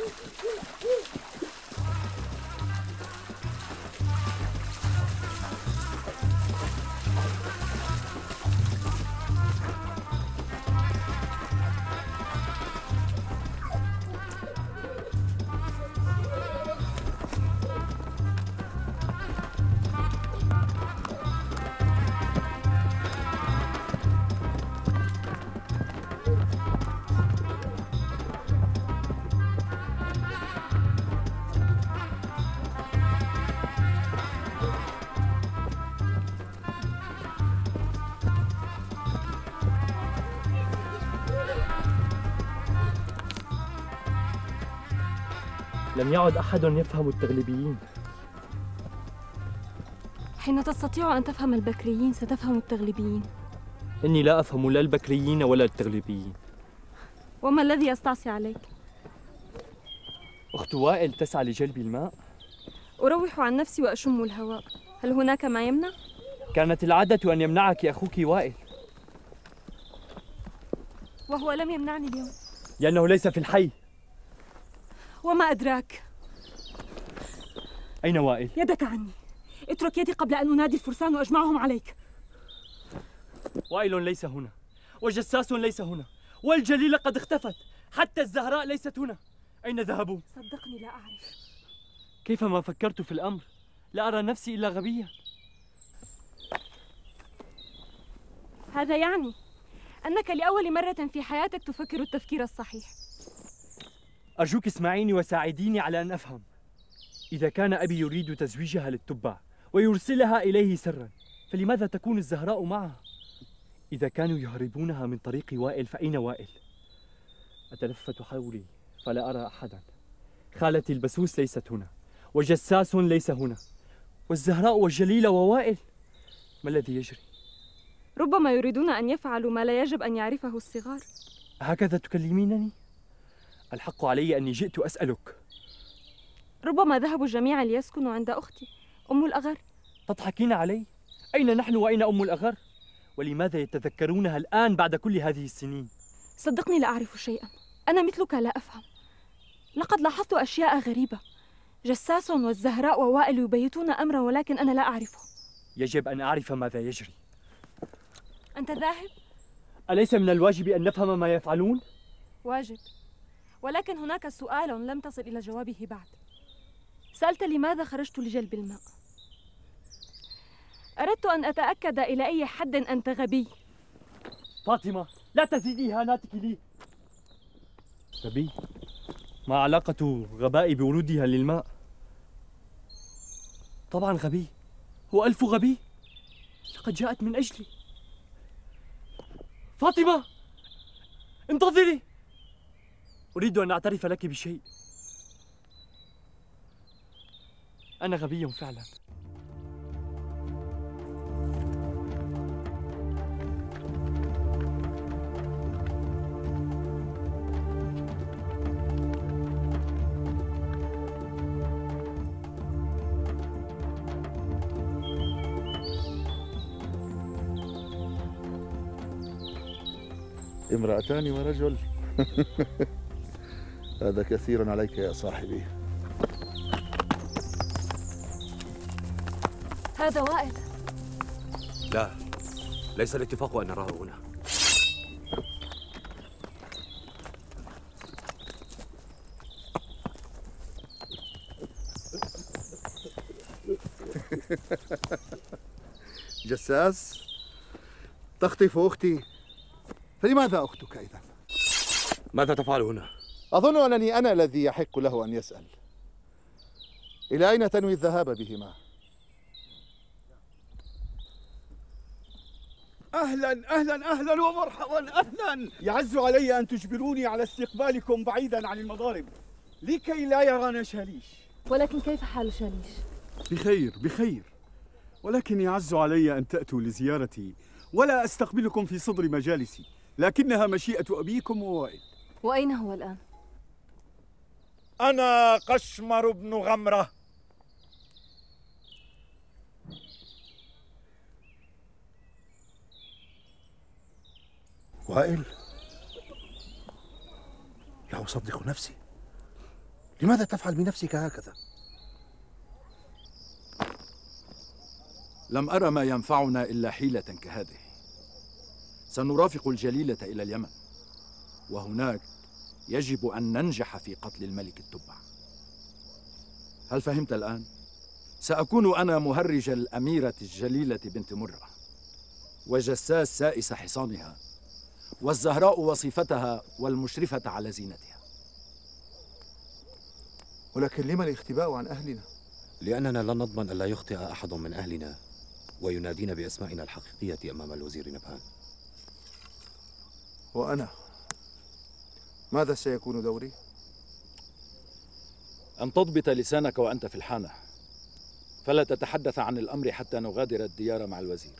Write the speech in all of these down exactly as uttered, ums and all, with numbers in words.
لم يعد أحد يفهم التغلبيين. حين تستطيع أن تفهم البكريين ستفهم التغلبيين. إني لا أفهم لا البكريين ولا التغلبيين. وما الذي يستعصي عليك؟ أخت وائل تسعى لجلب الماء. أروح عن نفسي وأشم الهواء. هل هناك ما يمنع؟ كانت العادة أن يمنعك أخوك وائل. وهو لم يمنعني اليوم. لأنه ليس في الحي. وما أدراك؟ أين وائل؟ يدك عني. اترك يدي قبل أن أنادي الفرسان وأجمعهم عليك. وائل ليس هنا، وجساس ليس هنا، والجليلة قد اختفت، حتى الزهراء ليست هنا. أين ذهبوا؟ صدقني لا أعرف. كيفما فكرت في الأمر لا أرى نفسي إلا غبيا. هذا يعني أنك لأول مرة في حياتك تفكر التفكير الصحيح. أرجوك اسمعيني وساعديني على أن أفهم. إذا كان أبي يريد تزويجها للتبع ويرسلها إليه سرا، فلماذا تكون الزهراء معها؟ إذا كانوا يهربونها من طريق وائل فأين وائل؟ أتلفت حولي فلا أرى أحدا. خالتي البسوس ليست هنا، وجساس ليس هنا، والزهراء والجليلة ووائل. ما الذي يجري؟ ربما يريدون أن يفعلوا ما لا يجب أن يعرفه الصغار. هكذا تكلمينني؟ الحق علي أني جئت أسألك. ربما ذهبوا جميعا ليسكنوا عند أختي أم الأغر. تضحكين علي؟ أين نحن وأين أم الأغر؟ ولماذا يتذكرونها الآن بعد كل هذه السنين؟ صدقني لا أعرف شيئا. أنا مثلك لا أفهم. لقد لاحظت أشياء غريبة. جساس والزهراء ووائل يبيتون أمرا ولكن أنا لا أعرفه. يجب أن أعرف ماذا يجري. أنت ذاهب؟ أليس من الواجب أن نفهم ما يفعلون؟ واجب، ولكن هناك سؤال لم تصل إلى جوابه بعد. سألت لماذا خرجت لجلب الماء. أردت أن أتأكد إلى أي حد أنت غبي. فاطمة، لا تزيدي إهاناتك لي. غبي؟ ما علاقة غبائي بورودها للماء؟ طبعا غبي، هو ألف غبي. لقد جاءت من أجلي. فاطمة، انتظري، أريد أن أعترف لك بشيء. أنا غبي فعلا. امرأتان ورجل. هذا كثير عليك يا صاحبي. هذا وائل. لا، ليس الاتفاق أن نراه هنا. جساس، تخطف أختي، فلماذا أختك إذن؟ ماذا تفعل هنا؟ أظن أنني أنا الذي يحق له أن يسأل. إلى أين تنوي الذهاب بهما؟ أهلا أهلا أهلا ومرحبا أهلا. يعز علي أن تجبروني على استقبالكم بعيدا عن المضارب لكي لا يرانا شاليش. ولكن كيف حال شاليش؟ بخير بخير، ولكن يعز علي أن تأتوا لزيارتي ولا أستقبلكم في صدر مجالسي، لكنها مشيئة أبيكم ووائل. وأين هو الآن؟ أنا قشمر بن غمرة. وائل؟ لا أصدق نفسي. لماذا تفعل بنفسك هكذا؟ لم أرى ما ينفعنا إلا حيلة كهذه. سنرافق الجليلة إلى اليمن، وهناك يجب أن ننجح في قتل الملك التبع. هل فهمت الآن؟ سأكون أنا مهرج الأميرة الجليلة بنت مرة، وجساس سائس حصانها، والزهراء وصيفتها والمشرفة على زينتها. ولكن لما الاختباء عن أهلنا؟ لأننا لا نضمن ألا يخطئ أحد من أهلنا وينادينا بأسمائنا الحقيقية أمام الوزير نبهان. وأنا ماذا سيكون دوري؟ أن تضبط لسانك وأنت في الحانة، فلا تتحدث عن الأمر حتى نغادر الديار مع الوزير.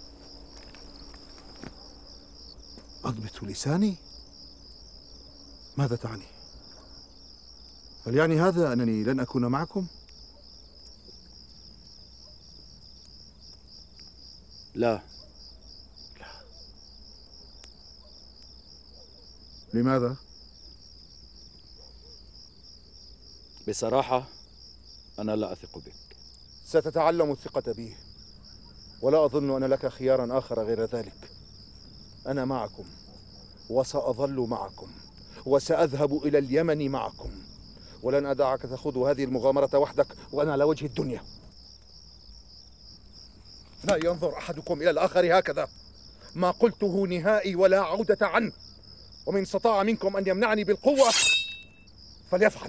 أضبط لساني؟ ماذا تعني؟ هل يعني هذا أنني لن أكون معكم؟ لا. لا. لماذا؟ بصراحة أنا لا أثق بك. ستتعلم الثقة بي، ولا أظن أن لك خيارا آخر غير ذلك. أنا معكم، وسأظل معكم، وسأذهب إلى اليمن معكم، ولن أدعك تخوض هذه المغامرة وحدك وأنا على وجه الدنيا. لا ينظر أحدكم إلى الآخر هكذا. ما قلته نهائي ولا عودة عنه، ومن استطاع منكم أن يمنعني بالقوة فليفعل.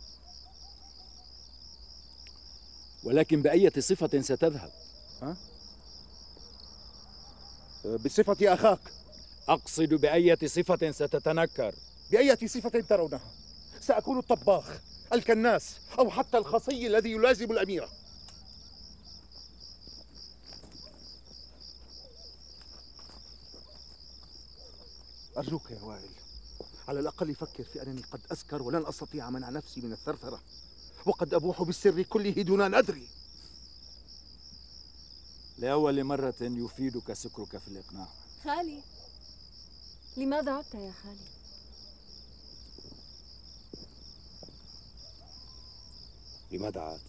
ولكن بأية صفة ستذهب؟ ها؟ بصفتي أخاك. أقصد بأية صفة ستتنكر؟ بأية صفة ترونها؟ سأكون الطباخ، الكناس، أو حتى الخصي الذي يلازم الأميرة. أرجوك يا وائل، على الأقل فكر في أنني قد أسكر ولن أستطيع منع نفسي من الثرثرة، وقد أبوح بالسر كله دون أن أدري. لأول مرة يفيدك سكرك في الإقناع. خالي، لماذا عدت يا خالي؟ لماذا عاد؟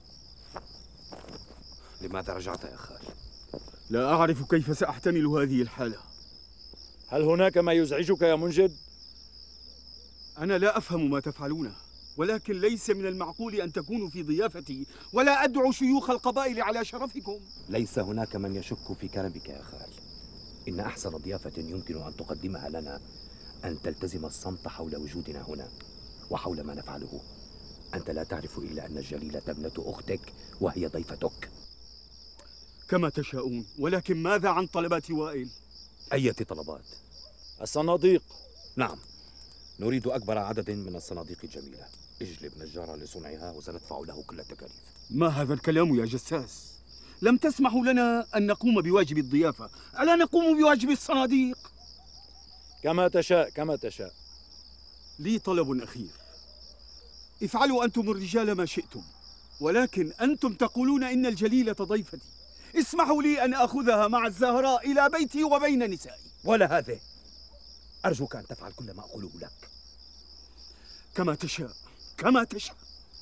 لماذا رجعت يا خال؟ لا أعرف كيف سأحتمل هذه الحالة. هل هناك ما يزعجك يا منجد؟ أنا لا أفهم ما تفعلونه، ولكن ليس من المعقول أن تكونوا في ضيافتي ولا أدعو شيوخ القبائل على شرفكم. ليس هناك من يشك في كلامك يا خال. إن أحسن ضيافة يمكن أن تقدمها لنا أن تلتزم الصمت حول وجودنا هنا وحول ما نفعله. أنت لا تعرف إلا أن الجليلة ابنة أختك وهي ضيفتك. كما تشاءون، ولكن ماذا عن طلبات وائل؟ أية طلبات؟ الصناديق. نعم، نريد أكبر عدد من الصناديق الجميلة. اجلب نجارا لصنعها وسندفع له كل التكاليف. ما هذا الكلام يا جساس؟ لم تسمحوا لنا أن نقوم بواجب الضيافة، ألا نقوم بواجب الصناديق؟ كما تشاء كما تشاء. لي طلب أخير. افعلوا أنتم الرجال ما شئتم، ولكن أنتم تقولون إن الجليلة ضيفتي. اسمحوا لي أن أخذها مع الزهراء إلى بيتي وبين نسائي. ولا هذه. أرجوك أن تفعل كل ما أقوله لك. كما تشاء كما تشاء.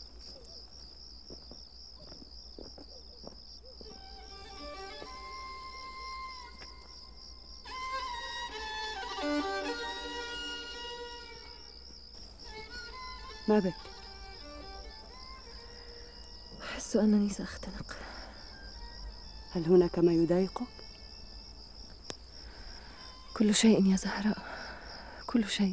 ما بك؟ أحس أنني سأختنق. هل هناك ما يضايقك؟ كل شيء يا زهراء، كل شيء.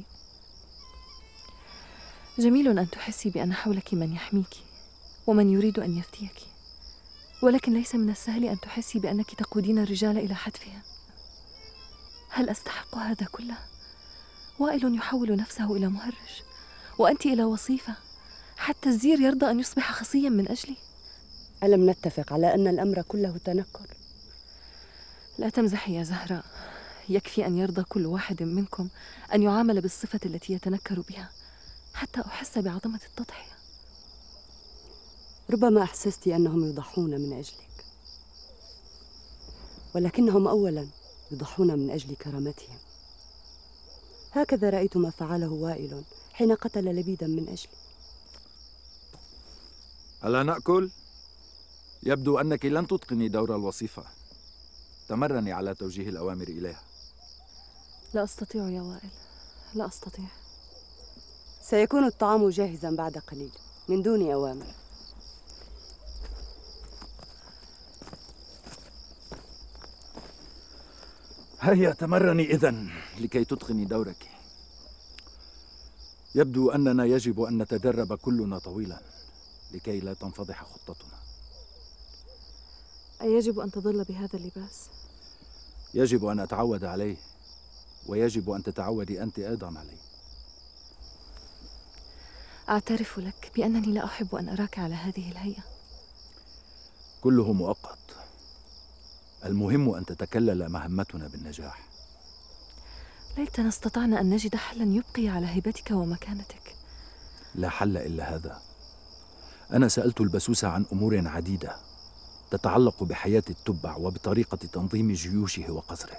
جميل أن تحسي بأن حولك من يحميك ومن يريد أن يفتيك، ولكن ليس من السهل أن تحسي بأنك تقودين الرجال إلى حتفهم. هل أستحق هذا كله؟ وائل يحول نفسه إلى مهرج، وأنت إلى وصيفة. حتى الزير يرضى أن يصبح خصيا من أجلي. ألم نتفق على أن الأمر كله تنكر؟ لا تمزحي يا زهراء. يكفي أن يرضى كل واحد منكم أن يعامل بالصفة التي يتنكر بها حتى أحس بعظمة التضحية. ربما أحسست أنهم يضحون من أجلك، ولكنهم أولا يضحون من أجل كرامتهم. هكذا رأيت ما فعله وائل حين قتل لبيدا من أجلي. ألا نأكل؟ يبدو أنك لن تتقني دور الوصيفة. تمرني على توجيه الأوامر إليها. لا أستطيع يا وائل، لا أستطيع. سيكون الطعام جاهزا بعد قليل من دون أوامر. هيا تمرني إذن لكي تتقني دورك. يبدو أننا يجب أن نتدرب كلنا طويلا لكي لا تنفضح خطتنا. أيجب أن تظل بهذا اللباس؟ يجب أن أتعود عليه، ويجب أن تتعودي أنت أيضا عليه. أعترف لك بأنني لا أحب أن أراك على هذه الهيئة. كله مؤقت. المهم أن تتكلل مهمتنا بالنجاح. ليتنا استطعنا أن نجد حلاً يبقي على هيبتك ومكانتك. لا حل إلا هذا. أنا سألت البسوس عن أمور عديدة تتعلق بحياة التبع وبطريقة تنظيم جيوشه وقصره.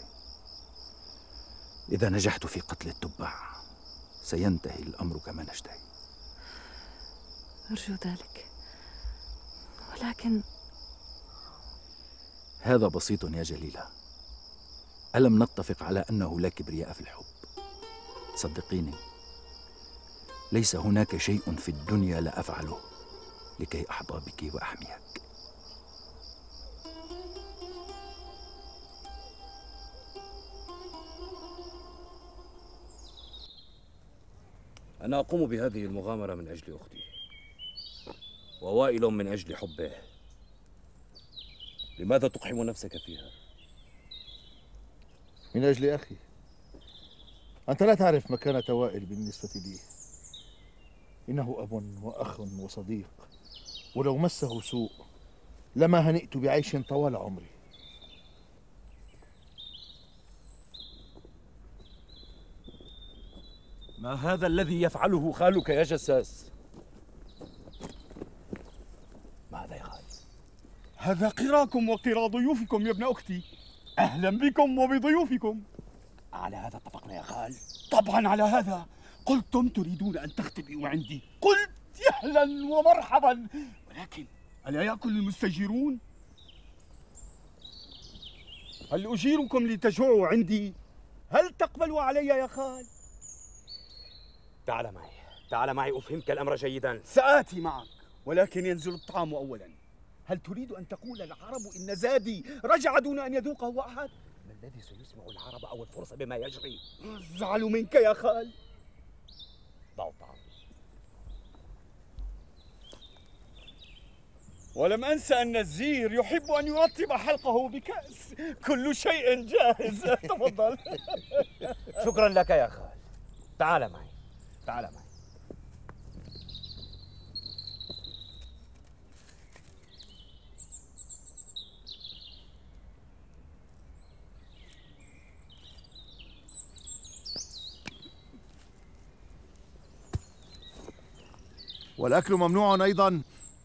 إذا نجحت في قتل التبع سينتهي الأمر كما نشتهي. أرجو ذلك، ولكن هذا بسيط يا جليلة. ألم نتفق على أنه لا كبرياء في الحب؟ صدقيني، ليس هناك شيء في الدنيا لا أفعله لكي أحظى بك وأحميك. أنا أقوم بهذه المغامرة من أجل أختي، ووائل من أجل حبه. لماذا تقحم نفسك فيها؟ من أجل أخي. أنت لا تعرف مكانة وائل بالنسبة لي. إنه أب وأخ وصديق، ولو مسه سوء لما هنئت بعيش طوال عمري. ما هذا الذي يفعله خالك يا جساس؟ ماذا يا خال؟ هذا قراكم وقرا ضيوفكم يا ابن أختي. أهلا بكم وبضيوفكم. على هذا اتفقنا يا خال؟ طبعا على هذا. قلتم تريدون أن تختبئوا عندي، قلت أهلا ومرحبا، ولكن ألا يأكل المستجيرون؟ هل أجيركم لتجوعوا عندي؟ هل تقبلوا علي يا خال؟ تعال معي، تعال معي أفهمك الأمر جيدا. سآتي معك، ولكن ينزل الطعام أولا. هل تريد أن تقول العرب إن زادي رجع دون أن يذوقه أحد؟ ما الذي سيسمع العرب أو الفرس بما يجري؟ أزعل منك يا خال. ضع الطعام. ولم أنس أن الزير يحب أن يرطب حلقه بكأس. كل شيء جاهز. تفضل. شكرا لك يا خال. تعال معي، تعال معي. والأكل ممنوع أيضا.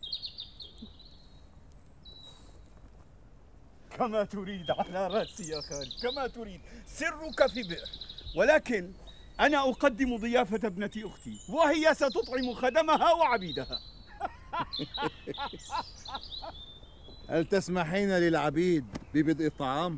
كما تريد، على رأسي يا خال، كما تريد. سرك في بئر، ولكن أنا أقدم ضيافة ابنة أختي، وهي ستطعم خدمها وعبيدها. هل تسمحين للعبيد ببدء الطعام؟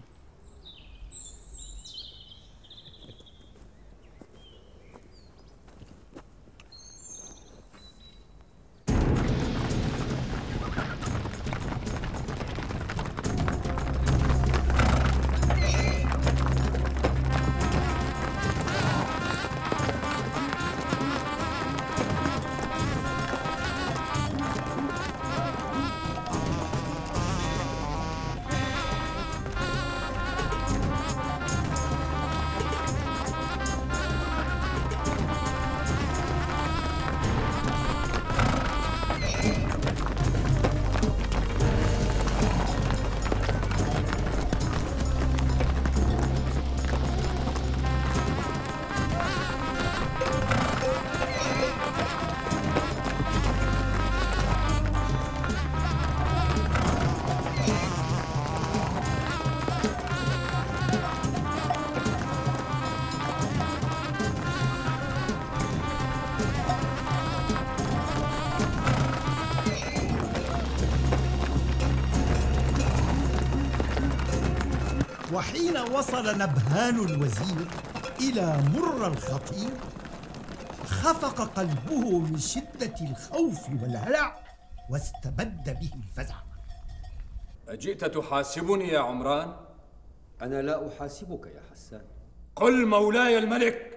وحين وصل نبهان الوزير إلى مر الخطير خفق قلبه من شدة الخوف والهلع واستبد به الفزع. أجئت تحاسبني يا عمران؟ أنا لا أحاسبك يا حسان. قل مولاي الملك.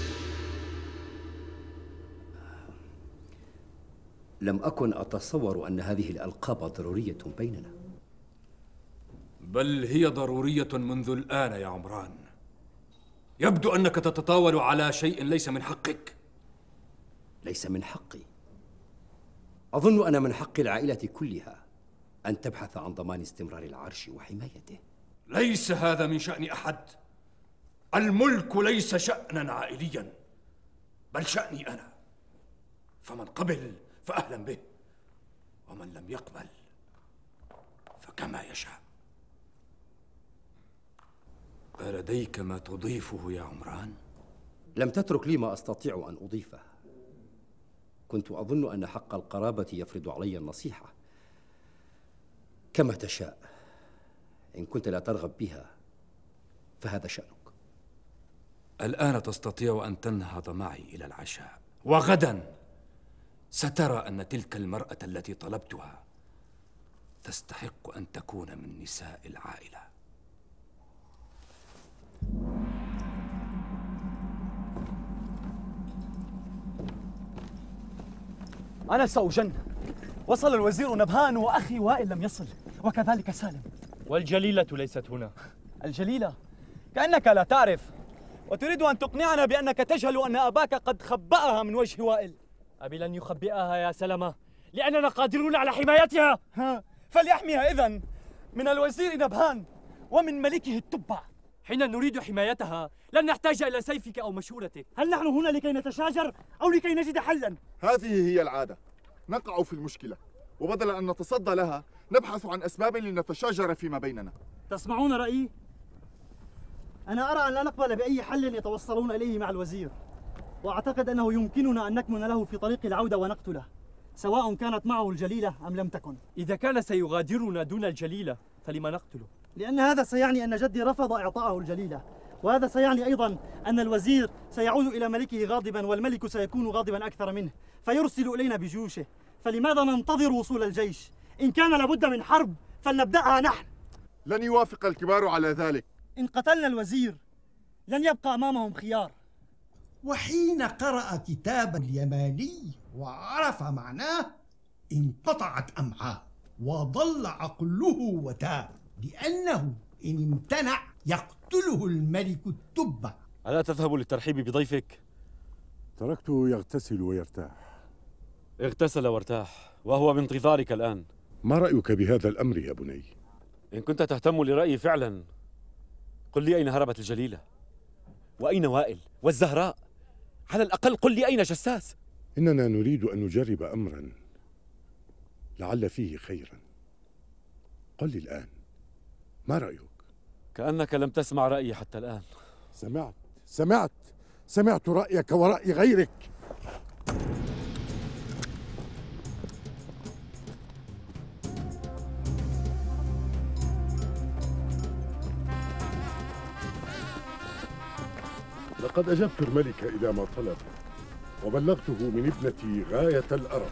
لم أكن أتصور أن هذه الألقاب ضرورية بيننا. بل هي ضرورية منذ الآن يا عمران. يبدو أنك تتطاول على شيء ليس من حقك. ليس من حقي. أظن أن من حق العائلة كلها أن تبحث عن ضمان استمرار العرش وحمايته. ليس هذا من شأن أحد. الملك ليس شأنا عائليا، بل شأني أنا. فمن قبل فأهلا به، ومن لم يقبل فكما يشاء. ألديك ما تضيفه يا عمران؟ لم تترك لي ما أستطيع أن أضيفه. كنت أظن أن حق القرابة يفرض علي النصيحة. كما تشاء. إن كنت لا ترغب بها فهذا شأنك. الآن تستطيع أن تنهض معي إلى العشاء، وغدا سترى أن تلك المرأة التي طلبتها تستحق أن تكون من نساء العائلة. أنا سأجن. وصل الوزير نبهان وأخي وائل لم يصل، وكذلك سالم. والجليلة ليست هنا. الجليلة؟ كأنك لا تعرف، وتريد أن تقنعنا بأنك تجهل أن أباك قد خبأها من وجه وائل. أبي لن يخبئها يا سلمة، لأننا قادرون على حمايتها. ها، فليحميها إذن من الوزير نبهان ومن ملكه التبع. حين نريد حمايتها لن نحتاج إلى سيفك أو مشورتك. هل نحن هنا لكي نتشاجر أو لكي نجد حلاً؟ هذه هي العادة، نقع في المشكلة وبدل أن نتصدى لها نبحث عن أسباب لنتشاجر فيما بيننا. تسمعون رأيي؟ أنا أرى أن لا نقبل بأي حل يتوصلون إليه مع الوزير، وأعتقد أنه يمكننا أن نكمن له في طريق العودة ونقتله، سواء كانت معه الجليلة أم لم تكن. إذا كان سيغادرنا دون الجليلة فلما نقتله؟ لأن هذا سيعني أن جدي رفض إعطاءه الجليلة، وهذا سيعني أيضا أن الوزير سيعود إلى ملكه غاضبا، والملك سيكون غاضبا أكثر منه فيرسل إلينا بجيوشه. فلماذا ننتظر وصول الجيش؟ إن كان لابد من حرب فلنبدأها نحن. لن يوافق الكبار على ذلك. إن قتلنا الوزير لن يبقى أمامهم خيار. وحين قرأ كتاب اليماني وعرف معناه انقطعت أمعاه وضل عقله وتاه، لأنه إن امتنع يقتله الملك التبع. ألا تذهب للترحيب بضيفك؟ تركته يغتسل ويرتاح. اغتسل وارتاح وهو بانتظارك الآن. ما رأيك بهذا الأمر يا بني؟ إن كنت تهتم لرأيي فعلا قل لي أين هربت الجليلة؟ وأين وائل؟ والزهراء؟ على الأقل قل لي أين جساس؟ إننا نريد أن نجرب أمرا لعل فيه خيرا. قل لي الآن، ما رأيك؟ كأنك لم تسمع رأيي حتى الآن. سمعت سمعت سمعت رأيك ورأي غيرك. لقد أجبت الملك إلى ما طلب وبلغته من ابنتي غاية الأرب.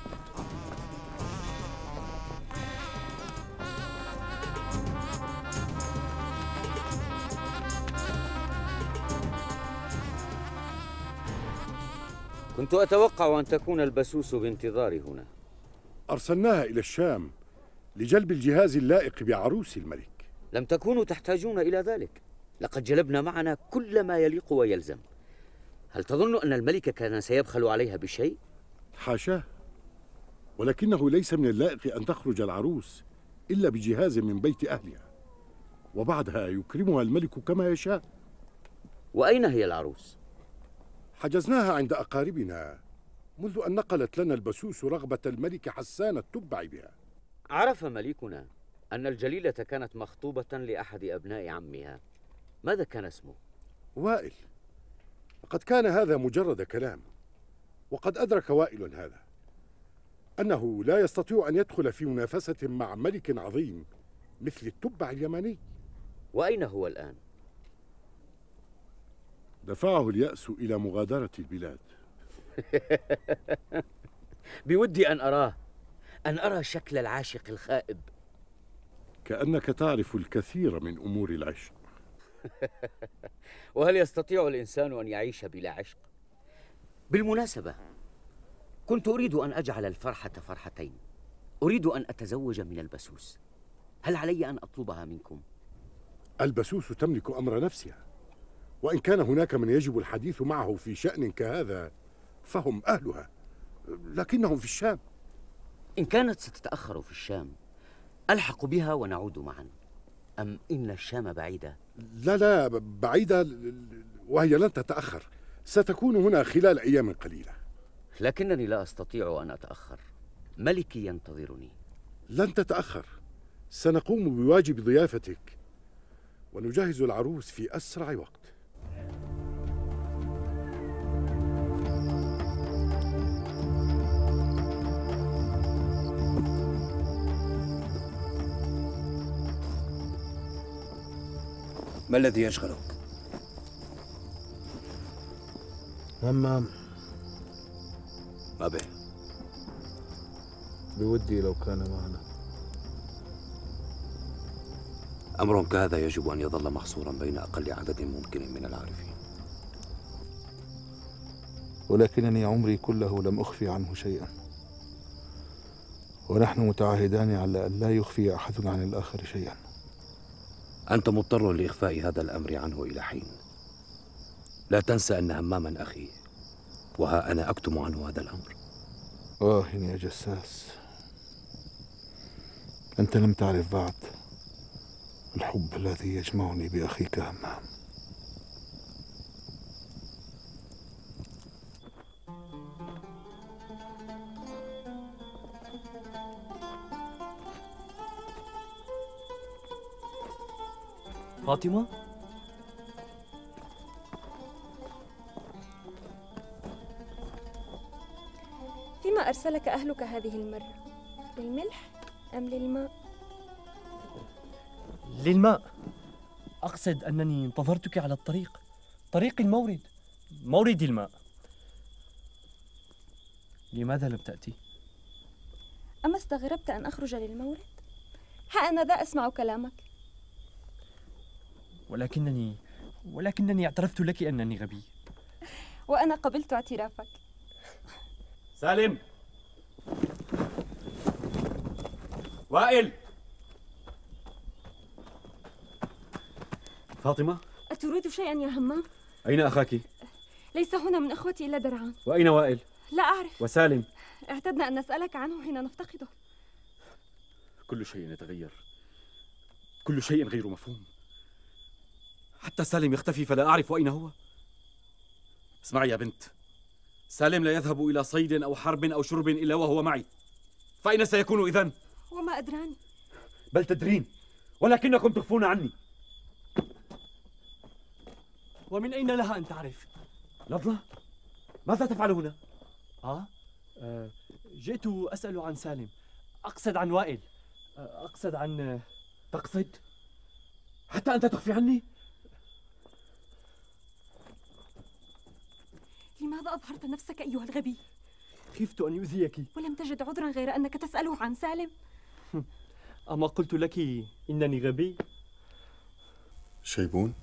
كنت أتوقع أن تكون البسوس بانتظاري هنا. أرسلناها إلى الشام لجلب الجهاز اللائق بعروس الملك. لم تكونوا تحتاجون إلى ذلك، لقد جلبنا معنا كل ما يليق ويلزم. هل تظن أن الملك كان سيبخل عليها بشيء؟ حاشاه، ولكنه ليس من اللائق أن تخرج العروس إلا بجهاز من بيت أهلها، وبعدها يكرمها الملك كما يشاء. وأين هي العروس؟ حجزناها عند أقاربنا منذ أن نقلت لنا البسوس رغبة الملك حسان التبع بها. عرف مليكنا أن الجليلة كانت مخطوبة لأحد أبناء عمها. ماذا كان اسمه؟ وائل. وقد كان هذا مجرد كلام، وقد أدرك وائل هذا، أنه لا يستطيع أن يدخل في منافسة مع ملك عظيم مثل التبع اليماني. وأين هو الآن؟ دفعه اليأس إلى مغادرة البلاد. بودي أن أراه، أن أرى شكل العاشق الخائب. كأنك تعرف الكثير من أمور العشق. وهل يستطيع الإنسان أن يعيش بلا عشق؟ بالمناسبة، كنت أريد أن أجعل الفرحة فرحتين. أريد أن أتزوج من البسوس. هل علي أن أطلبها منكم؟ البسوس تملك أمر نفسها، وإن كان هناك من يجب الحديث معه في شأن كهذا فهم أهلها، لكنهم في الشام. إن كانت ستتأخر في الشام ألحق بها ونعود معا، أم إن الشام بعيدة؟ لا لا بعيدة، وهي لن تتأخر، ستكون هنا خلال أيام قليلة. لكنني لا أستطيع أن أتأخر، ملكي ينتظرني. لن تتأخر، سنقوم بواجب ضيافتك ونجهز العروس في أسرع وقت. ما الذي يشغلك؟ همام. ما به؟ بودي لو كان معنا. أمر كهذا يجب أن يظل محصورا بين أقل عدد ممكن من العارفين. ولكنني عمري كله لم أخفي عنه شيئا، ونحن متعاهدان على أن لا يخفي أحد عن الآخر شيئا. أنت مضطر لإخفاء هذا الأمر عنه إلى حين. لا تنسى أن هماما أخي، وها أنا أكتم عنه هذا الأمر. آه يا جساس، أنت لم تعرف بعد الحب الذي يجمعني بأخيك همام. فاطمة؟ فيما أرسلك أهلك هذه المرة؟ للملح أم للماء؟ للماء. أقصد أنني انتظرتك على الطريق، طريق المورد، مورد الماء. لماذا لم تأتي؟ أما استغربت أن أخرج للمورد؟ ها أنا ذا أسمع كلامك. ولكنني ولكنني اعترفت لك أنني غبي. وأنا قبلت اعترافك. سالم، وائل، فاطمة، أتريد شيئا يا همام؟ أين أخاك؟ ليس هنا من إخوتي إلا درعان. وأين وائل؟ لا أعرف. وسالم؟ اعتدنا أن نسألك عنه حين نفتقده. كل شيء يتغير، كل شيء غير مفهوم. حتى سالم يختفي فلا أعرف أين هو. اسمعي يا بنت، سالم لا يذهب إلى صيد أو حرب أو شرب إلا وهو معي، فأين سيكون إذن؟ وما أدراني. بل تدرين، ولكنكم تخفون عني. ومن أين لها أن تعرف؟ لظلة، ماذا تفعل هنا؟ آه؟ آه جئت أسأل عن سالم، أقصد عن وائل، آه أقصد عن... تقصد؟ حتى أنت تخفي عني؟ لماذا أظهرت نفسك أيها الغبي؟ خفت أن يؤذيك. ولم تجد عذرا غير أنك تسأله عن سالم؟ أما قلت لك إنني غبي؟ شيبون،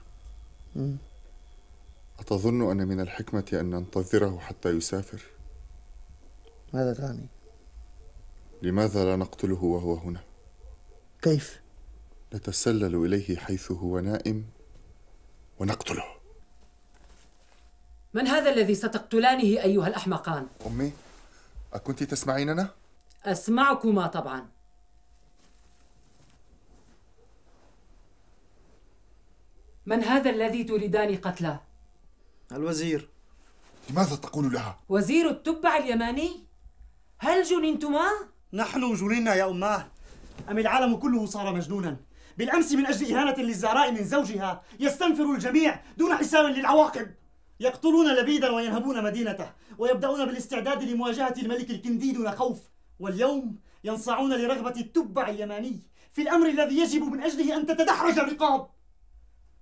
أتظن أن من الحكمة أن ننتظره حتى يسافر؟ ماذا تعني؟ لماذا لا نقتله وهو هنا؟ كيف؟ نتسلل إليه حيث هو نائم ونقتله. من هذا الذي ستقتلانه أيها الأحمقان؟ أمي، أكنت تسمعيننا؟ أسمعكما طبعا. من هذا الذي تريدان قتله؟ الوزير. لماذا تقول لها؟ وزير التبع اليماني؟ هل جننتما؟ نحن جننا يا أماه. أم العالم كله صار مجنونا؟ بالأمس من أجل إهانة للزهراء من زوجها يستنفر الجميع دون حساب للعواقب. يقتلون لبيدا وينهبون مدينته، ويبدأون بالاستعداد لمواجهة الملك الكندي دون خوف. واليوم ينصاعون لرغبة التبع اليماني في الأمر الذي يجب من أجله أن تتدحرج الرقاب.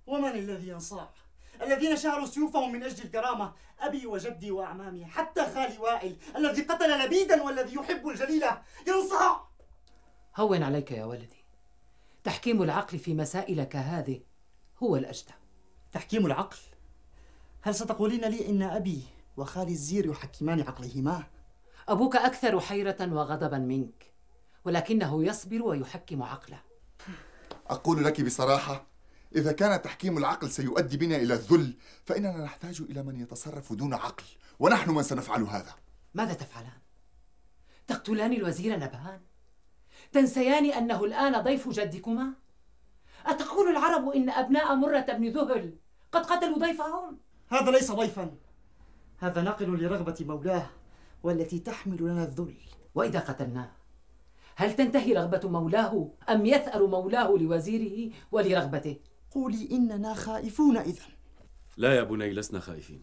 ومن الذي ينصاع؟ الذين شهروا سيوفهم من أجل الكرامة، أبي وجدي وأعمامي، حتى خالي وائل الذي قتل لبيدا والذي يحب الجليلة ينصاع. هون عليك يا ولدي، تحكيم العقل في مسائل كهذه هو الأجدى. تحكيم العقل؟ هل ستقولين لي إن أبي وخالي الزير يحكمان عقلهما؟ أبوك أكثر حيرة وغضبا منك، ولكنه يصبر ويحكم عقله. أقول لك بصراحة، إذا كان تحكيم العقل سيؤدي بنا إلى الذل، فإننا نحتاج إلى من يتصرف دون عقل، ونحن من سنفعل هذا. ماذا تفعلان؟ تقتلان الوزير نبهان؟ تنسيان أنه الآن ضيف جدكما؟ أتقول العرب إن أبناء مرة بن ذهل قد قتلوا ضيفهم؟ هذا ليس ضيفا، هذا ناقل لرغبة مولاه والتي تحمل لنا الذل. وإذا قتلناه هل تنتهي رغبة مولاه أم يثأر مولاه لوزيره ولرغبته؟ قولي إننا خائفون إذن. لا يا بني، لسنا خائفين،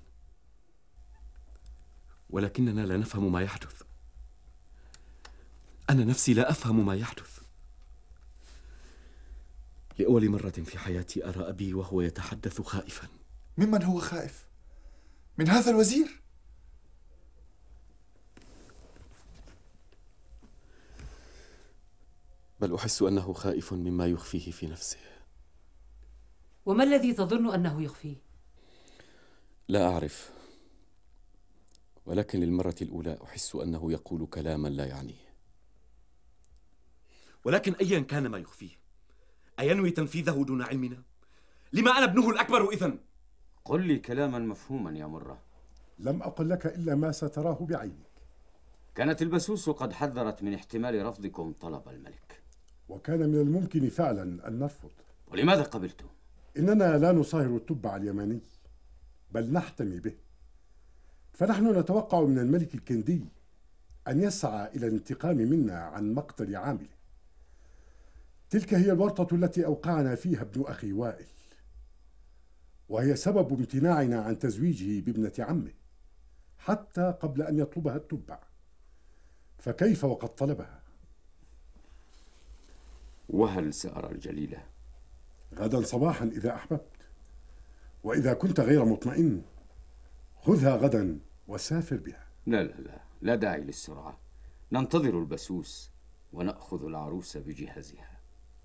ولكننا لا نفهم ما يحدث. أنا نفسي لا أفهم ما يحدث. لأول مرة في حياتي أرى أبي وهو يتحدث خائفا. ممن هو خائف؟ من هذا الوزير؟ بل أحس أنه خائف مما يخفيه في نفسه. وما الذي تظن أنه يخفيه؟ لا أعرف، ولكن للمرة الأولى أحس أنه يقول كلاما لا يعنيه. ولكن أيا كان ما يخفيه، أينوي تنفيذه دون علمنا؟ لما أنا ابنه الأكبر إذن؟ قل لي كلاما مفهوما يا مرة. لم أقل لك إلا ما ستراه بعينك. كانت البسوس قد حذرت من احتمال رفضكم طلب الملك، وكان من الممكن فعلا أن نرفض. ولماذا قبلتم؟ إننا لا نصاهر التبع اليماني، بل نحتمي به. فنحن نتوقع من الملك الكندي أن يسعى إلى الانتقام منا عن مقتل عامله. تلك هي الورطة التي أوقعنا فيها ابن أخي وائل، وهي سبب امتناعنا عن تزويجه بابنة عمه حتى قبل أن يطلبها التبع، فكيف وقد طلبها؟ وهل سأرى الجليلة؟ غدا صباحا إذا أحببت، وإذا كنت غير مطمئن خذها غدا وسافر بها. لا لا لا لا داعي للسرعة، ننتظر البسوس ونأخذ العروس بجهازها.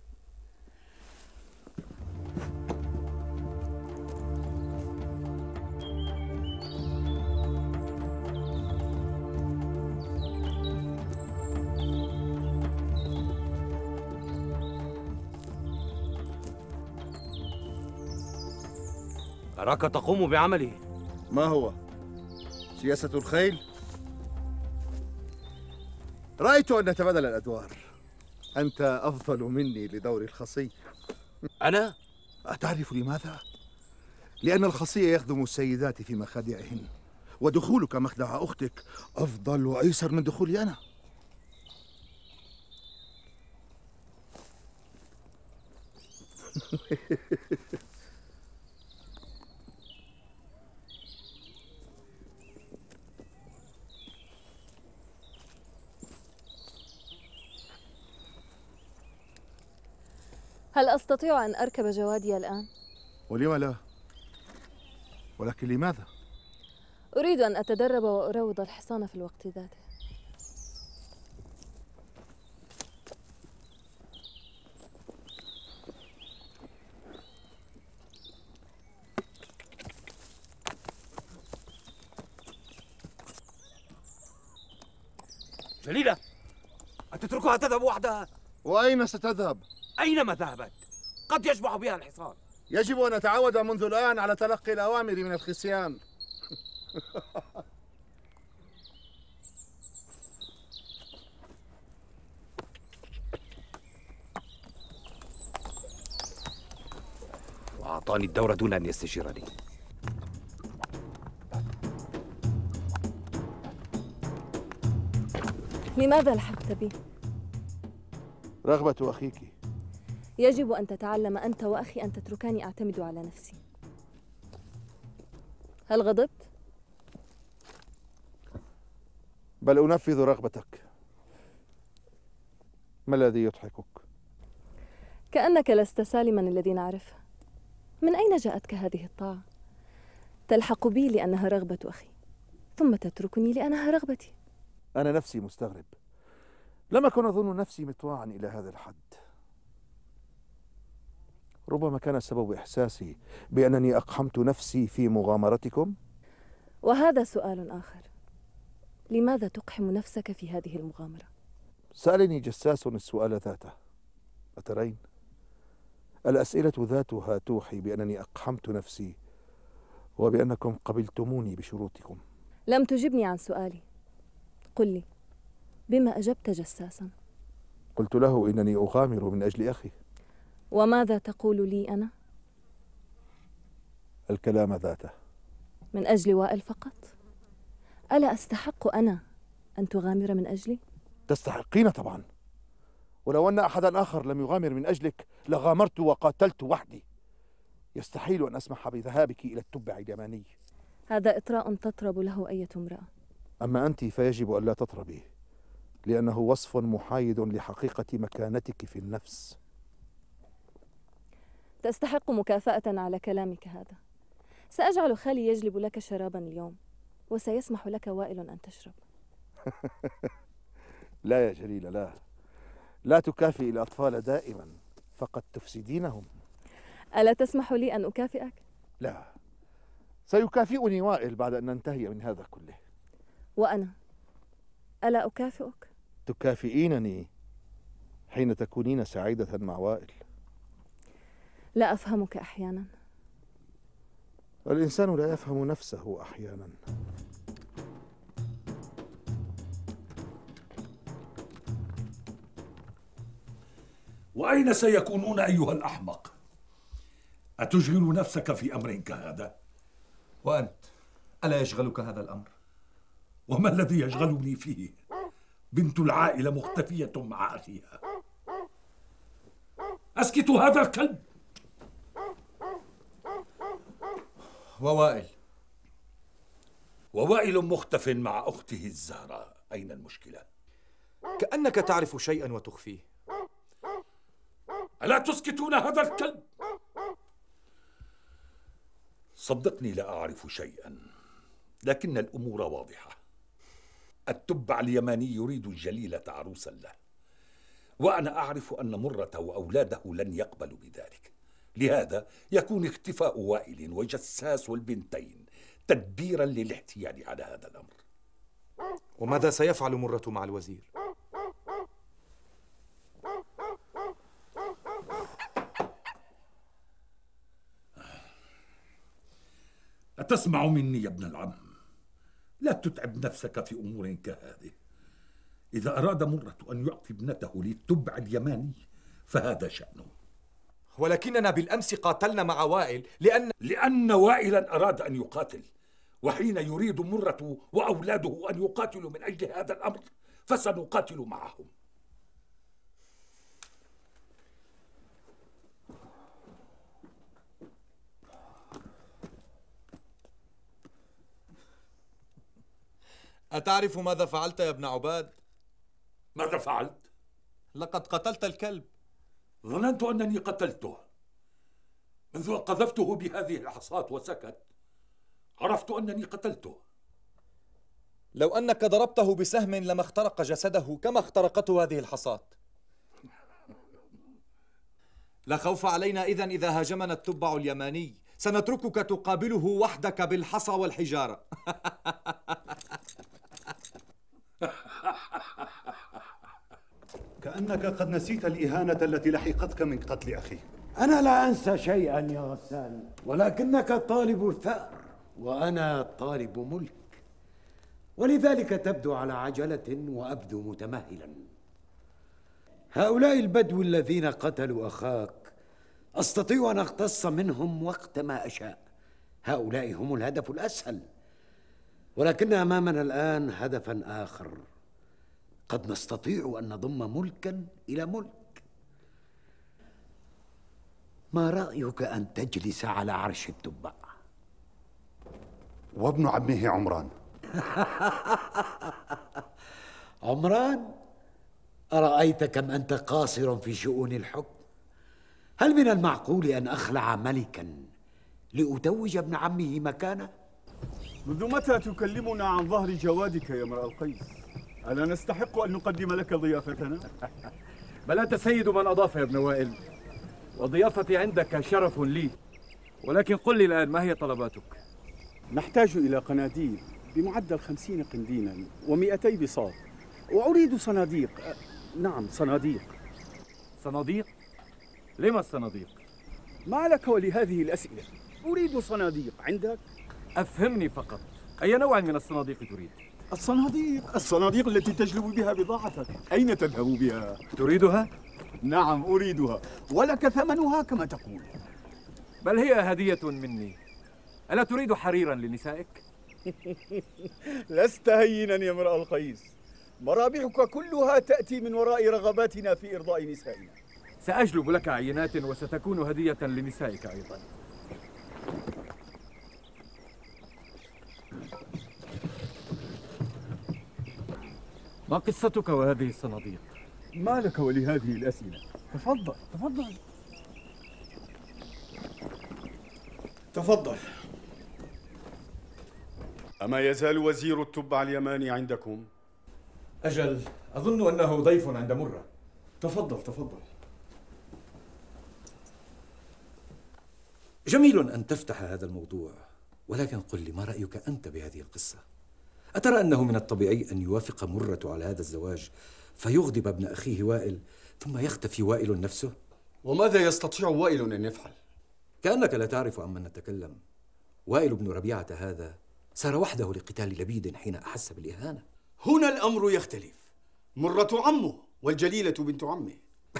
أراك تقوم بعمله. ما هو؟ سياسة الخيل؟ رأيت أن نتبادل الأدوار. أنت أفضل مني لدور الخصي. أنا؟ أتعرف لماذا؟ لأن الخصي يخدم السيدات في مخادعهن، ودخولك مخدع أختك أفضل وأيسر من دخولي أنا. هل أستطيع أن أركب جوادي الآن؟ ولم لا؟ ولكن لماذا؟ أريد أن أتدرب وأروض الحصان في الوقت ذاته. جليلة، أتتركها تذهب وحدها؟ وأين ستذهب؟ أينما ذهبت، قد يشبع بها الحصان. يجب أن نتعود منذ الآن على تلقي الأوامر من الخصيان. وأعطاني الدور دون أن يستشيرني. لماذا لحقت بي؟ رغبة أخيك. يجب أن تتعلم أنت وأخي أن تتركاني أعتمد على نفسي. هل غضبت؟ بل أنفذ رغبتك. ما الذي يضحكك؟ كأنك لست سالما الذي نعرفه. من أين جاءتك هذه الطاعة؟ تلحق بي لأنها رغبة أخي، ثم تتركني لأنها رغبتي. أنا نفسي مستغرب، لم أكن أظن نفسي مطواعا إلى هذا الحد. ربما كان السبب إحساسي بأنني أقحمت نفسي في مغامرتكم. وهذا سؤال آخر، لماذا تقحم نفسك في هذه المغامرة؟ سألني جساس السؤال ذاته، أترين؟ الأسئلة ذاتها توحي بأنني أقحمت نفسي وبأنكم قبلتموني بشروطكم. لم تجبني عن سؤالي، قل لي بما أجبت جساسا؟ قلت له إنني أغامر من أجل أخي. وماذا تقول لي أنا؟ الكلام ذاته. من أجل وائل فقط؟ ألا أستحق أنا أن تغامر من أجلي؟ تستحقين طبعا، ولو أن أحدا آخر لم يغامر من أجلك لغامرت وقاتلت وحدي. يستحيل أن أسمح بذهابك إلى التبع اليماني. هذا إطراء تطرب له أية امرأة. أما أنت فيجب أن لا تطربي، لأنه وصف محايد لحقيقة مكانتك في النفس. تستحق مكافأة على كلامك هذا. سأجعل خالي يجلب لك شرابا اليوم، وسيسمح لك وائل أن تشرب. لا يا جليلة، لا لا تكافئي الأطفال دائما، فقد تفسدينهم. ألا تسمح لي أن أكافئك؟ لا، سيكافئني وائل بعد أن ننتهي من هذا كله. وأنا ألا أكافئك؟ تكافئينني حين تكونين سعيدة مع وائل. لا أفهمك أحيانا. الإنسان لا يفهم نفسه أحيانا. وأين سيكونون أيها الأحمق؟ أتشغل نفسك في أمر كهذا؟ وأنت ألا يشغلك هذا الأمر؟ وما الذي يشغلني فيه؟ بنت العائلة مختفية مع أخيها. أسكت هذا الكلب. ووائل ووائل مختف مع أخته الزهراء، أين المشكلة؟ كأنك تعرف شيئا وتخفيه. ألا تسكتون هذا الكلب؟ صدقني لا أعرف شيئا، لكن الأمور واضحة. التبع اليماني يريد الجليلة عروسا له، وأنا أعرف أن مرة وأولاده لن يقبلوا بذلك. لهذا يكون اختفاء وائل وجساس والبنتين تدبيرا للاحتيال على هذا الأمر. وماذا سيفعل مرة مع الوزير؟ أتسمع مني يا ابن العم؟ لا تتعب نفسك في أمور كهذه. إذا أراد مرة أن يعطي ابنته للتبع اليماني فهذا شأنه. ولكننا بالأمس قاتلنا مع وائل لأن لأن وائلا أراد أن يقاتل، وحين يريد مرة وأولاده أن يقاتلوا من أجل هذا الأمر فسنقاتل معهم. أتعرف ماذا فعلت يا ابن عباد؟ ماذا فعلت؟ لقد قتلت الكلب. ظننت أنني قتلته. منذ أن قذفته بهذه الحصاة وسكت عرفت أنني قتلته. لو أنك ضربته بسهم لما اخترق جسده كما اخترقته هذه الحصاة. لا خوف علينا إذن إذا هاجمنا التبع اليماني، سنتركك تقابله وحدك بالحصى والحجارة. كأنك قد نسيت الإهانة التي لحقتك من قتل أخي. أنا لا أنسى شيئا يا غسان، ولكنك طالب ثأر وأنا طالب ملك، ولذلك تبدو على عجلة وأبدو متمهلا. هؤلاء البدو الذين قتلوا أخاك أستطيع أن أقتص منهم وقت ما أشاء. هؤلاء هم الهدف الأسهل، ولكن أمامنا الآن هدفا آخر. قد نستطيع أن نضم ملكا إلى ملك. ما رأيك أن تجلس على عرش التبع؟ وابن عمه عمران. عمران؟ أرأيت كم أنت قاصر في شؤون الحكم؟ هل من المعقول أن أخلع ملكا لأتوج ابن عمه مكانه؟ منذ متى تكلمنا عن ظهر جوادك يا امرأ القيس؟ ألا نستحق أن نقدم لك ضيافتنا؟ بل أنت سيد من أضاف يا ابن وائل، وضيافتي عندك شرف لي. ولكن قل لي الآن، ما هي طلباتك؟ نحتاج إلى قناديل بمعدل خمسين قنديلا ومئتي بساط، وأريد صناديق. نعم صناديق. صناديق؟ لما الصناديق؟ ما لك ولهذه الأسئلة؟ أريد صناديق. عندك؟ أفهمني فقط، أي نوع من الصناديق تريد؟ الصناديق الصناديق التي تجلب بها بضاعتك. أين تذهب بها؟ تريدها؟ نعم أريدها، ولك ثمنها كما تقول. بل هي هدية مني. ألا تريد حريرا لنسائك؟ لست هينا يا امرأ القيس، مرابحك كلها تأتي من وراء رغباتنا في إرضاء نسائنا. سأجلب لك عينات وستكون هدية لنسائك أيضا. ما قصتك وهذه الصناديق؟ ما لك ولهذه الأسئلة؟ تفضل تفضل تفضل. أما يزال وزير التبع اليماني عندكم؟ أجل، أظن أنه ضيف عند مرة. تفضل تفضل. جميل أن تفتح هذا الموضوع، ولكن قل لي، ما رأيك أنت بهذه القصة؟ أترى أنه من الطبيعي أن يوافق مرة على هذا الزواج فيغضب ابن أخيه وائل ثم يختفي وائل نفسه؟ وماذا يستطيع وائل أن يفعل؟ كأنك لا تعرف عمن نتكلم. وائل بن ربيعة هذا سار وحده لقتال لبيد حين أحس بالإهانة. هنا الأمر يختلف. مرة عمه والجليلة بنت عمه.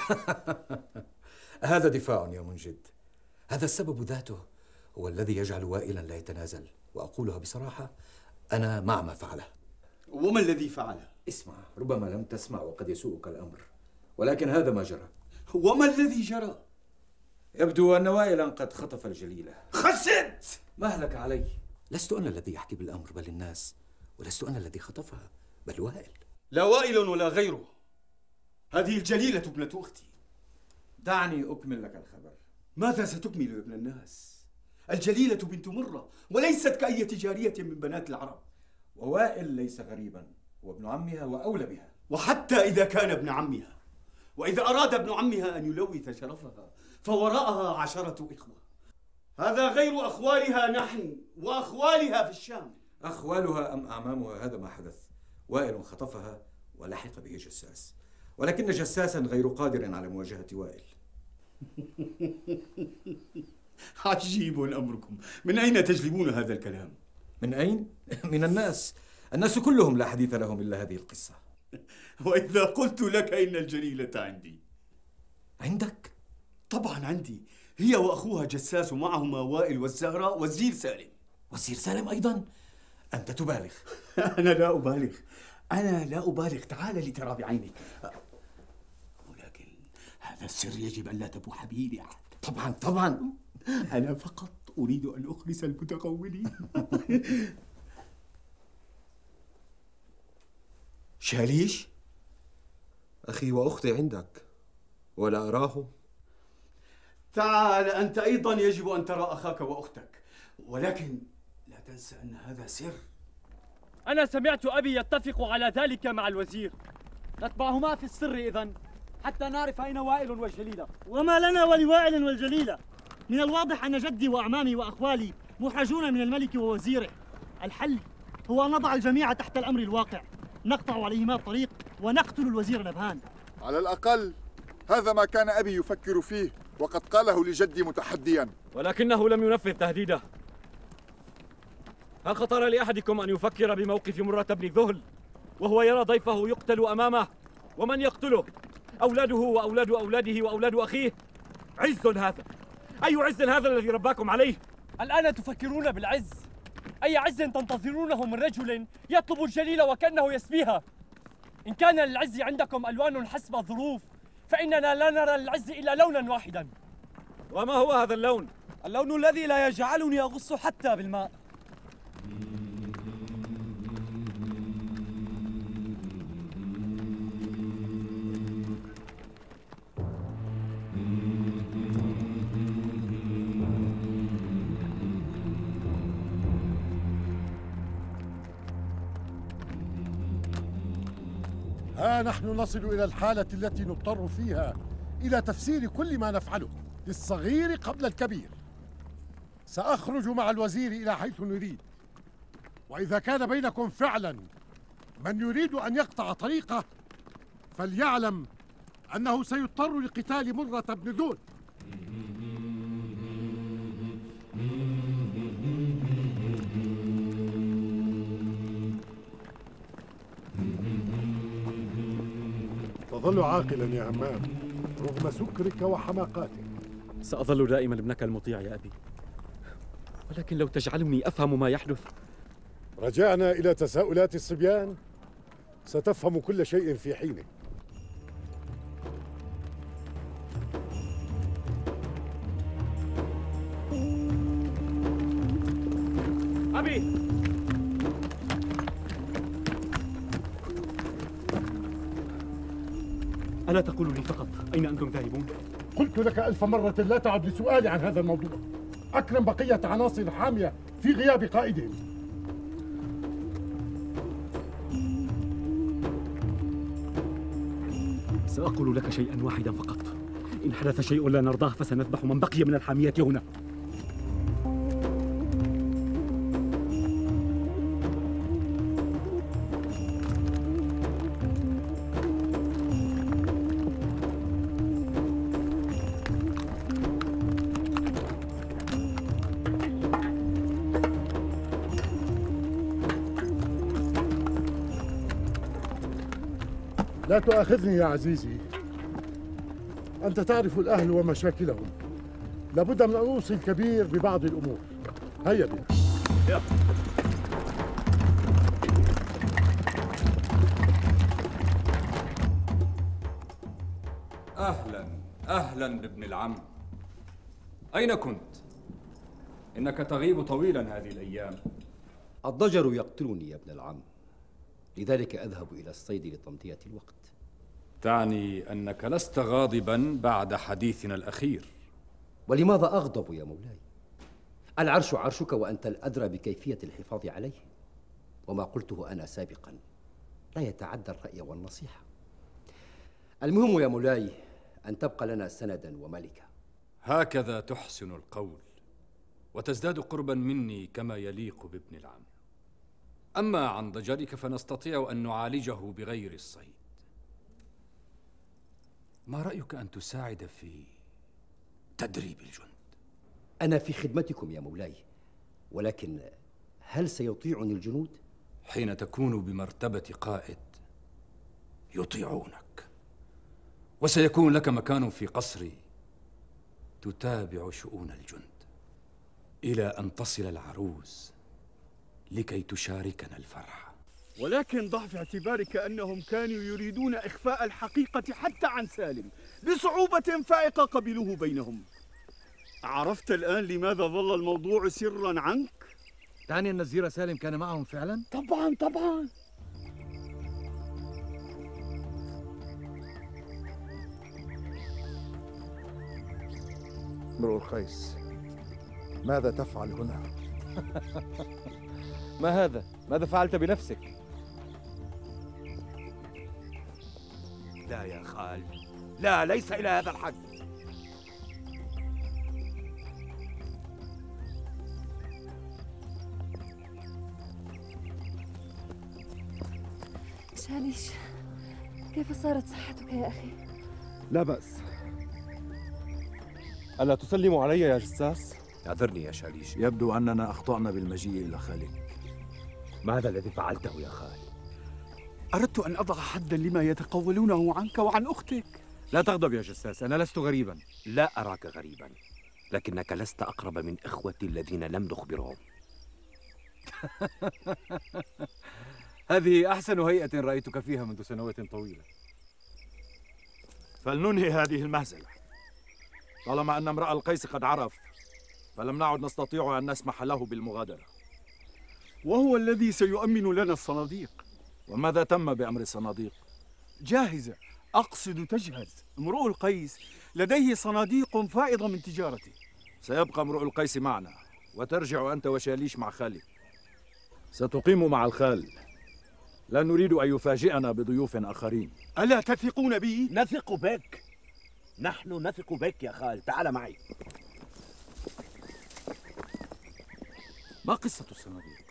هذا دفاع يا منجد. هذا السبب ذاته هو الذي يجعل وائلا لا يتنازل، وأقولها بصراحة، أنا مع ما فعله. وما الذي فعله؟ اسمع، ربما لم تسمع وقد يسوءك الأمر، ولكن هذا ما جرى. وما الذي جرى؟ يبدو أن وائلا قد خطف الجليلة. خسرت! مهلك علي. لست أنا الذي يحكي بالأمر بل الناس، ولست أنا الذي خطفها بل وائل. لا وائل ولا غيره، هذه الجليلة ابنة أختي. دعني أكمل لك الخبر. ماذا ستكمل يا ابن الناس؟ الجليلة بنت مرة، وليست كأية جارية من بنات العرب. ووائل ليس غريبا، هو ابن عمها وأولى بها. وحتى إذا كان ابن عمها، وإذا أراد ابن عمها أن يلوث شرفها، فوراءها عشرة إخوة. هذا غير أخوالها نحن وأخوالها في الشام. أخوالها أم أعمامها؟ هذا ما حدث. وائل خطفها ولحق به جساس، ولكن جساسا غير قادر على مواجهة وائل. عجيب أمركم، من أين تجلبون هذا الكلام؟ من أين؟ من الناس. الناس كلهم لا حديث لهم إلا هذه القصة. وإذا قلت لك إن الجليلة عندي؟ عندك؟ طبعا عندي، هي وأخوها جساس ومعهما وائل والزهراء والزير سالم. والزير سالم أيضا؟ أنت تبالغ. أنا لا أبالغ، أنا لا أبالغ. تعال لترى بعينك. ولكن هذا السر يجب أن لا تبوح به لأحد. طبعا طبعا. أنا فقط أريد أن أخلص المتقولين. شاليش؟ أخي وأختي عندك ولا أراه. تعال أنت أيضا، يجب أن ترى أخاك وأختك، ولكن لا تنسى أن هذا سر. أنا سمعت أبي يتفق على ذلك مع الوزير. نتبعهما في السر إذن حتى نعرف أين وائل والجليلة. وما لنا ولوائل والجليلة؟ من الواضح أن جدي وأعمامي وأخوالي محرجون من الملك ووزيره. الحل هو أن نضع الجميع تحت الأمر الواقع، نقطع عليهما الطريق ونقتل الوزير نبهان. على الأقل هذا ما كان أبي يفكر فيه، وقد قاله لجدي متحديا، ولكنه لم ينفذ تهديده. هل خطر لأحدكم أن يفكر بموقف مرة بن ذهل وهو يرى ضيفه يقتل أمامه؟ ومن يقتله؟ أولاده وأولاد أولاده وأولاد أخيه. عز هذا، أي عز هذا الذي رباكم عليه؟ الآن تفكرون بالعز؟ أي عز تنتظرونه من رجل يطلب الجليل وكأنه يسبيها؟ إن كان للعز عندكم ألوان حسب الظروف، فإننا لا نرى للعز إلا لونا واحدا. وما هو هذا اللون؟ اللون الذي لا يجعلني أغص حتى بالماء. ها نحن نصل إلى الحالة التي نضطر فيها إلى تفسير كل ما نفعله للصغير قبل الكبير. سأخرج مع الوزير إلى حيث نريد، وإذا كان بينكم فعلا من يريد أن يقطع طريقه فليعلم أنه سيضطر لقتال مرة بن ذول. تظل عاقلا يا همام رغم سكرك وحماقاتك. سأظل دائما ابنك المطيع يا أبي، ولكن لو تجعلني أفهم ما يحدث. رجعنا إلى تساؤلات الصبيان، ستفهم كل شيء في حينه. أبي، ألا تقول لي فقط أين أنتم ذاهبون؟ قلت لك ألف مرة لا تعد لسؤالي عن هذا الموضوع. أكرم بقية عناصر حامية في غياب قائدهم. سأقول لك شيئا واحدا فقط، إن حدث شيء لا نرضاه فسنذبح من بقي من الحامية هنا. لا تؤاخذني يا عزيزي، أنت تعرف الأهل ومشاكلهم. لابد من أن أوصي الكبير ببعض الأمور. هيا بنا. أهلا أهلا بابن العم. أين كنت؟ إنك تغيب طويلا هذه الأيام. الضجر يقتلني يا ابن العم، لذلك أذهب إلى الصيد لتمضية الوقت. تعني أنك لست غاضبا بعد حديثنا الأخير. ولماذا أغضب يا مولاي؟ العرش عرشك وأنت الأدرى بكيفية الحفاظ عليه، وما قلته أنا سابقا لا يتعدى الرأي والنصيحة. المهم يا مولاي أن تبقى لنا سندا وملكا. هكذا تحسن القول وتزداد قربا مني كما يليق بابن العم. أما عن ضجرك فنستطيع أن نعالجه بغير الصيد. ما رأيك أن تساعد في تدريب الجند؟ أنا في خدمتكم يا مولاي، ولكن هل سيطيعني الجنود؟ حين تكون بمرتبة قائد يطيعونك، وسيكون لك مكان في قصري تتابع شؤون الجند إلى أن تصل العروس لكي تشاركنا الفرحة. ولكن ضع في اعتبارك أنهم كانوا يريدون إخفاء الحقيقة حتى عن سالم بصعوبة فائقة قبلوه بينهم. عرفت الآن لماذا ظل الموضوع سرا عنك؟ تعني أن النزير سالم كان معهم فعلا؟ طبعا طبعا. امرؤ القيس، ماذا تفعل هنا؟ ما هذا؟ ماذا فعلت بنفسك؟ لا يا خال، لا، ليس إلى هذا الحد. شاليش، كيف صارت صحتك يا أخي؟ لا بأس. ألا تسلم علي يا جساس؟ اعذرني يا شاليش. يبدو أننا أخطأنا بالمجيء إلى خالك. ماذا الذي فعلته يا خال؟ أردت أن أضع حدا لما يتقولونه عنك وعن أختك. لا تغضب يا جساس، أنا لست غريبا. لا أراك غريبا، لكنك لست أقرب من إخوتي الذين لم نخبرهم. هذه أحسن هيئة رأيتك فيها منذ سنوات طويلة. فلننهي هذه المهزلة. طالما أن امرأ القيس قد عرف، فلم نعد نستطيع أن نسمح له بالمغادرة. وهو الذي سيؤمن لنا الصناديق. وماذا تم بأمر الصناديق؟ جاهزة، أقصد تجهز. امرؤ القيس لديه صناديق فائضة من تجارته. سيبقى امرؤ القيس معنا، وترجع أنت وشاليش مع خالك. ستقيم مع الخال، لا نريد أن يفاجئنا بضيوف آخرين. ألا تثقون بي؟ نثق بك، نحن نثق بك يا خال. تعال معي. ما قصة الصناديق؟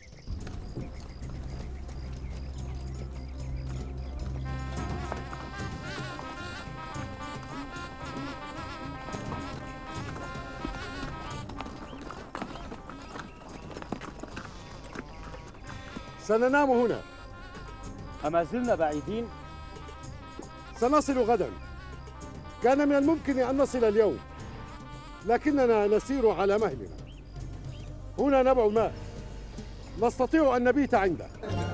سننام هنا. أما زلنا بعيدين؟ سنصل غدا. كان من الممكن أن نصل اليوم، لكننا نسير على مهلنا. هنا نبع الماء، نستطيع أن نبيت عنده.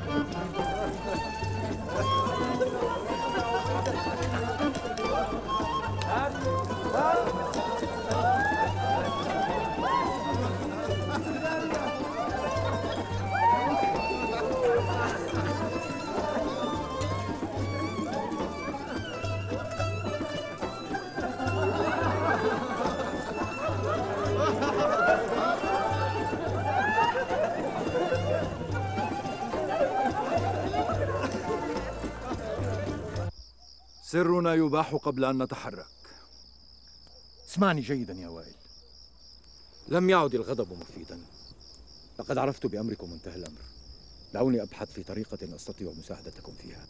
سرنا يباح قبل أن نتحرك. اسمعني جيدا يا وائل، لم يعد الغضب مفيدا. لقد عرفت بأمركم منتهى الأمر. دعوني أبحث في طريقة أستطيع مساعدتكم فيها.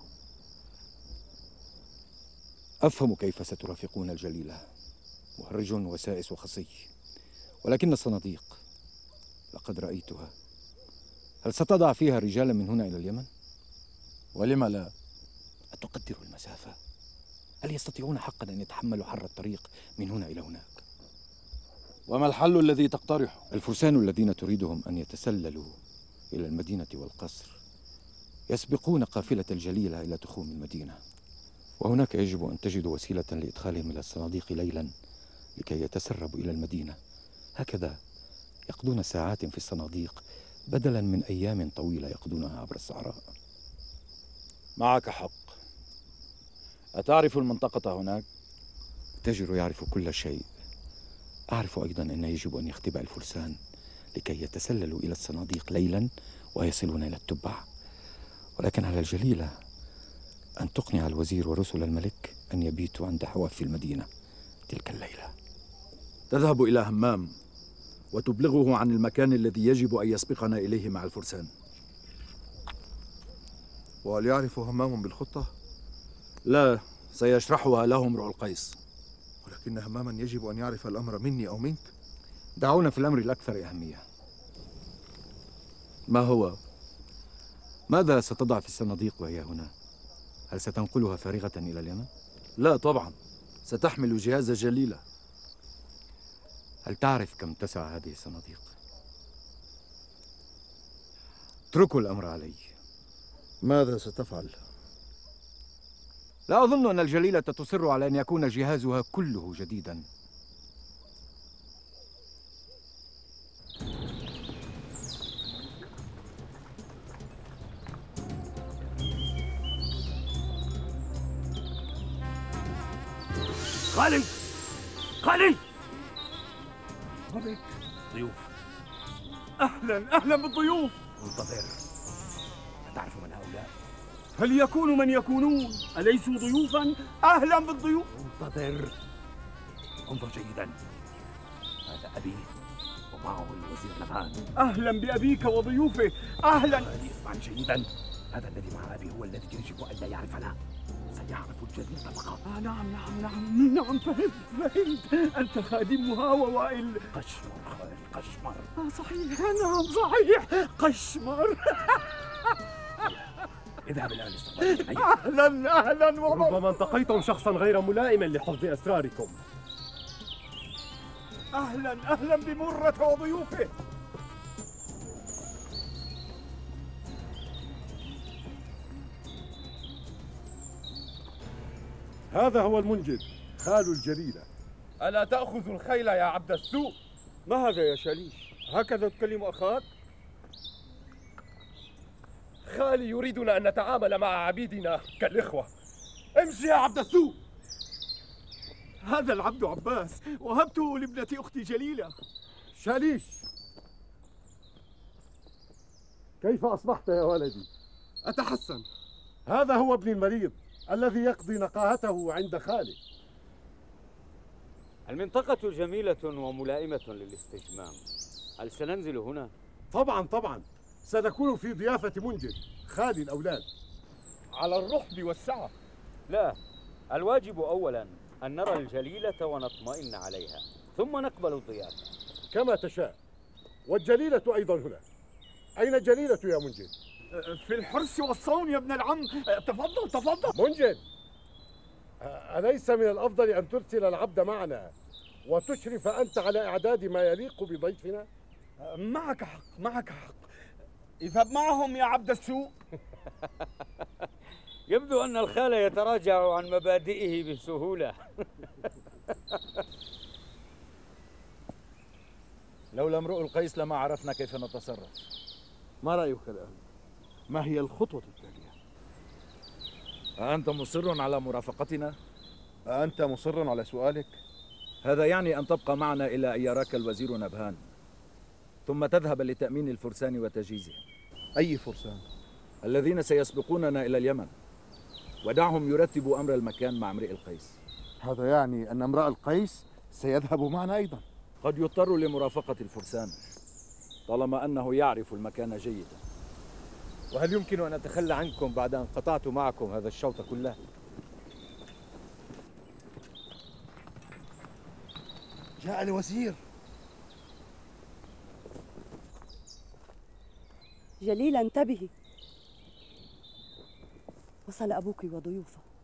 أفهم كيف سترافقون الجليلة، مهرج وسائس وخصي، ولكن الصناديق لقد رأيتها. هل ستضع فيها رجالا من هنا إلى اليمن؟ ولم لا؟ أتقدر المسافة؟ هل يستطيعون حقا أن يتحملوا حر الطريق من هنا إلى هناك؟ وما الحل الذي تقترحه؟ الفرسان الذين تريدهم أن يتسللوا إلى المدينة والقصر يسبقون قافلة الجليلة إلى تخوم المدينة، وهناك يجب أن تجدوا وسيلة لإدخالهم إلى الصناديق ليلا لكي يتسربوا إلى المدينة. هكذا يقضون ساعات في الصناديق بدلا من أيام طويلة يقضونها عبر الصحراء. معك حق. أتعرف المنطقة هناك؟ التاجر يعرف كل شيء. أعرف أيضا أن يجب أن يختبئ الفرسان لكي يتسللوا إلى الصناديق ليلا ويصلون إلى التبع، ولكن على الجليلة أن تقنع الوزير ورسل الملك أن يبيتوا عند حواف المدينة تلك الليلة. تذهب إلى همام وتبلغه عن المكان الذي يجب أن يسبقنا إليه مع الفرسان. وهل يعرف همام بالخطة؟ لا، سيشرحها له امرؤ القيس. ولكن هماما يجب أن يعرف الأمر مني أو منك. دعونا في الأمر الأكثر أهمية. ما هو؟ ماذا ستضع في الصناديق وهي هنا؟ هل ستنقلها فارغة إلى اليمن؟ لا طبعا، ستحمل جهاز جليلة. هل تعرف كم تسع هذه الصناديق؟ اتركوا الأمر علي. ماذا ستفعل؟ لا أظن أن الجليلة تصر على أن يكون جهازها كله جديدا. خالد خالد بك ضيوف. أهلا أهلا بالضيوف. انتظر، أتعرف من هؤلاء؟ فليكونوا من يكونون، أليسوا ضيوفا؟ أهلا بالضيوف. انتظر، انظر جيدا. هذا أبي ومعه الوزير نبهان. أهلا بأبيك وضيوفه. أهلا. اسمعني جيدا، هذا الذي مع أبي هو الذي يجب أن لا يعرفنا. سيعرف الجليل فقط. آه نعم نعم نعم نعم فهمت فهمت. أنت خادمها ووائل. قشمر خالي قشمر. آه صحيح، نعم صحيح، قشمر. اذهب الآن استقبل. أهلا أهلا ومر... ربما انتقيتم شخصا غير ملائم لحفظ أسراركم. أهلا أهلا بمرة وضيوفه. هذا هو المنجد خال الجليلة. ألا تأخذ الخيل يا عبد السوء؟ ما هذا يا شليش؟ هكذا تكلم أخاك؟ خالي يريدنا أن نتعامل مع عبيدنا كالإخوة. امشي يا عبد السوء. هذا العبد عباس، وهبته لابنة أختي جليلة. شليش، كيف أصبحت يا ولدي؟ أتحسن. هذا هو ابني المريض الذي يقضي نقاهته عند خاله. المنطقة جميلة وملائمة للاستجمام. هل سننزل هنا؟ طبعا طبعا، سنكون في ضيافة منجد خالي الأولاد. على الرحب والسعة. لا، الواجب أولا أن نرى الجليلة ونطمئن عليها، ثم نقبل الضيافة. كما تشاء. والجليلة أيضا هنا. أين الجليلة يا منجد؟ في الحرس والصون يا ابن العم. تفضل تفضل. منجد، أليس من الأفضل أن ترسل العبد معنا وتشرف أنت على إعداد ما يليق بضيفنا؟ معك حق، معك حق. اذهب معهم يا عبد السوء. يبدو أن الخال يتراجع عن مبادئه بسهولة. لولا امرؤ القيس لما عرفنا كيف نتصرف. ما رأيك الآن؟ ما هي الخطوة التالية؟ أأنت مصر على مرافقتنا؟ أأنت مصر على سؤالك؟ هذا يعني أن تبقى معنا إلى أن يراك الوزير نبهان، ثم تذهب لتأمين الفرسان وتجهيزهم. أي فرسان؟ الذين سيسبقوننا إلى اليمن، ودعهم يرتبوا أمر المكان مع امرئ القيس. هذا يعني أن امرأ القيس سيذهب معنا أيضا. قد يضطر لمرافقة الفرسان طالما أنه يعرف المكان جيدا. وهل يمكن أن أتخلى عنكم بعد أن قطعت معكم هذا الشوط كله؟ جاء الوزير. جليلة انتبهي، وصل أبوك وضيوفه.